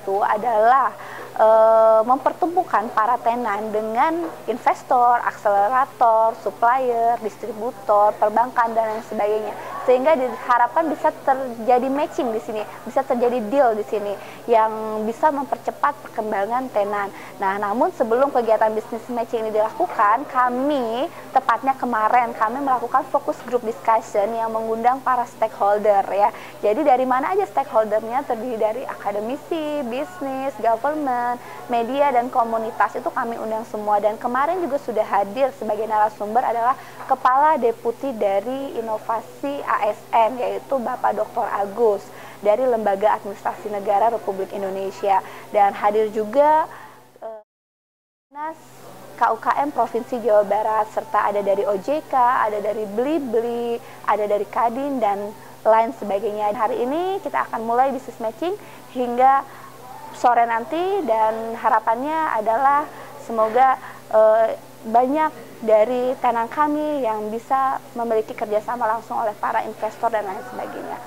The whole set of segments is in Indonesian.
itu adalah mempertemukan para tenan dengan investor, akselerator, supplier, distributor, perbankan dan lain sebagainya. Sehingga diharapkan bisa terjadi matching di sini, bisa terjadi deal di sini yang bisa mempercepat perkembangan tenan. Nah, namun sebelum kegiatan bisnis matching ini dilakukan, kami tepatnya kemarin kami melakukan focus group discussion yang mengundang para stakeholder ya. Jadi dari mana aja stakeholdernya, terdiri dari akademisi, bisnis, government, media dan komunitas, itu kami undang semua. Dan kemarin juga sudah hadir sebagai narasumber adalah Kepala Deputi dari Inovasi ASN, yaitu Bapak Dr. Agus dari Lembaga Administrasi Negara Republik Indonesia, dan hadir juga Nas KUKM Provinsi Jawa Barat, serta ada dari OJK, ada dari Blibli, ada dari Kadin dan lain sebagainya. Hari ini kita akan mulai bisnis matching hingga sore nanti, dan harapannya adalah semoga banyak dari tenan kami yang bisa memiliki kerjasama langsung oleh para investor dan lain sebagainya.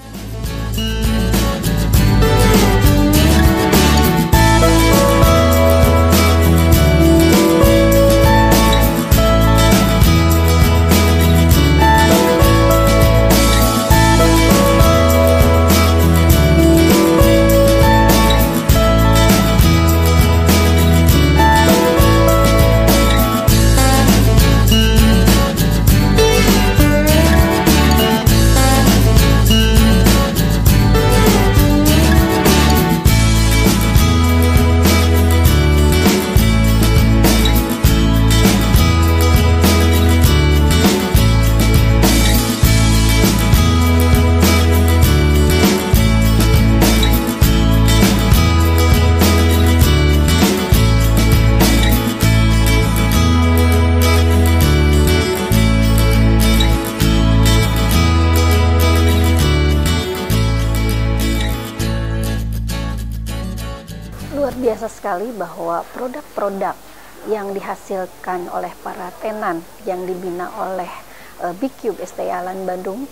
Luar biasa sekali bahwa produk-produk yang dihasilkan oleh para tenan yang dibina oleh B-Cube STI Alan Bandung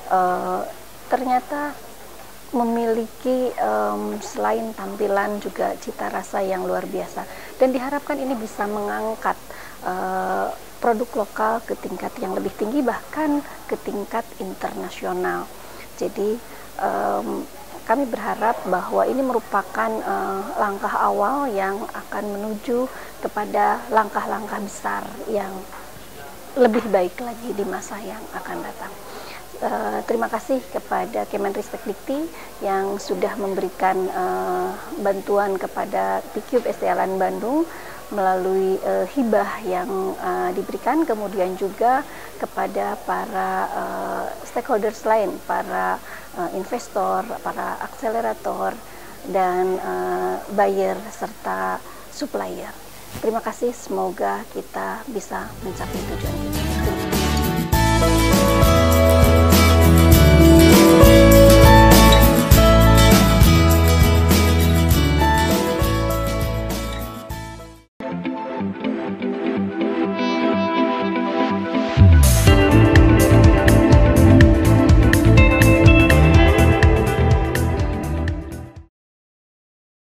ternyata memiliki selain tampilan juga cita rasa yang luar biasa, dan diharapkan ini bisa mengangkat produk lokal ke tingkat yang lebih tinggi, bahkan ke tingkat internasional. Jadi kami berharap bahwa ini merupakan langkah awal yang akan menuju kepada langkah-langkah besar yang lebih baik lagi di masa yang akan datang. Terima kasih kepada Kemenristek-Dikti yang sudah memberikan bantuan kepada B-Cube STI Alan Bandung melalui hibah yang diberikan, kemudian juga kepada para stakeholders lain, para investor, para akselerator, dan buyer serta supplier. Terima kasih, semoga kita bisa mencapai tujuan kita.